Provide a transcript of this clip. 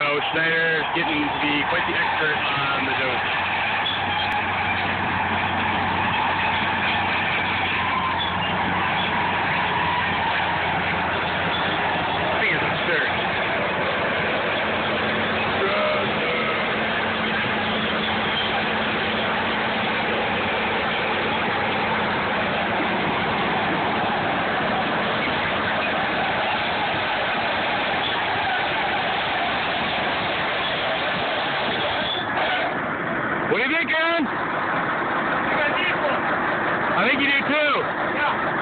So Schneider getting to be quite the expert on the dose. I think it's absurd. What do you think, Aaron? I think I need one. I think you do too. Yeah.